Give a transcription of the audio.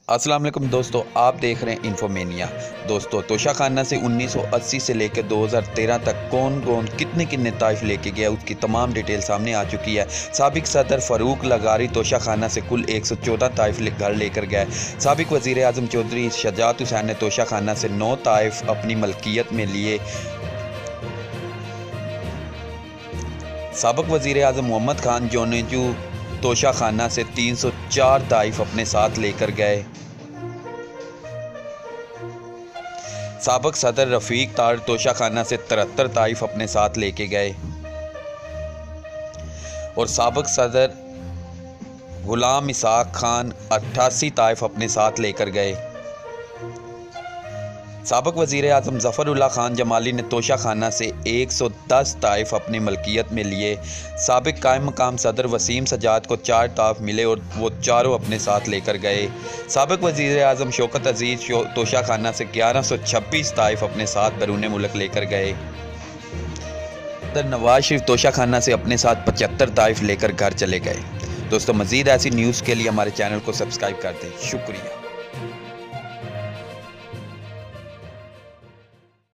अस्सलाम वालेकुम दोस्तों, आप देख रहे हैं इन्फोमेनिया। दोस्तों, तोशा खाना से 1980 से लेकर 2013 तक कौन कौन कितने कितने ताइफ लेके गया उसकी तमाम डिटेल सामने आ चुकी है। साबिक सदर फ़ारूक लगारी तोशा खाना से कुल 114 ताइफ घर लेकर गए। साबिक वज़ीर आज़म चौधरी शजात हुसैन ने तोशा खाना से 9 ताइफ अपनी मलकियत में लिए। साबिक वज़ीर आज़म मोहम्मद खान जोनेजू तोशा खाना से 304 ताइफ अपने साथ लेकर गए। साबिक सदर रफ़ीक तार तोशा खाना से 73 ताइफ अपने साथ लेके गए और साबिक सदर गुलाम इसाक खान 88 ताइफ अपने साथ लेकर गए। साबिक वज़ीर आज़म ज़फ़रुल्लाह खान जमाली ने तोशा खाना से 110 ताइफ अपनी मलकियत में लिए। साबिक कायम मकाम सदर वसीम सजाद को 4 ताइफ मिले और वो चारों अपने साथ लेकर गए। साबिक वज़ीर आज़म शौकत अजीज़ तोशा खाना से 1126 ताइफ अपने साथ बैरून मुल्क लेकर गए। सदर नवाज शरीफ तोशा खाना से अपने साथ 75 ताइफ लेकर घर चले गए। दोस्तों, मज़ीद ऐसी न्यूज़ के लिए हमारे चैनल को सब्सक्राइब कर दें। शुक्रिया।